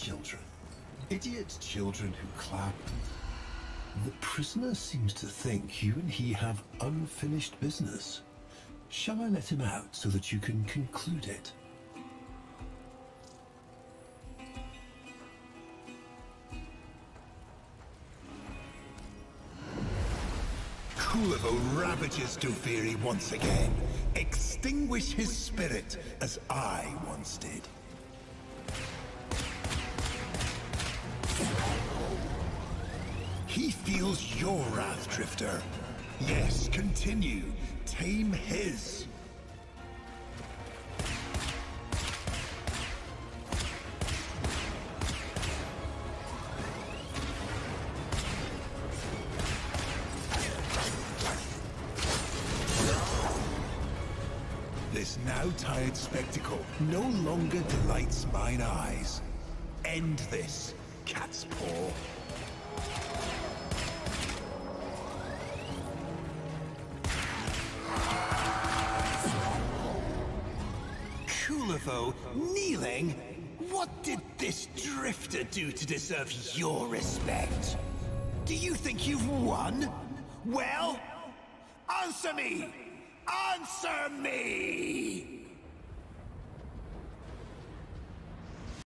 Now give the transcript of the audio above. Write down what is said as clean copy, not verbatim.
children. Idiot children who clap. The prisoner seems to think you and he have unfinished business. Shall I let him out so that you can conclude it? Kullervo ravages Duviri once again. Extinguish his spirit as I once did. He feels your wrath, Drifter. Yes, continue. Tame his. This now tired spectacle no longer delights mine eyes. End this, cat's paw. Kullervo kneeling? What did this drifter do to deserve your respect? Do you think you've won? Well, answer me! Answer me!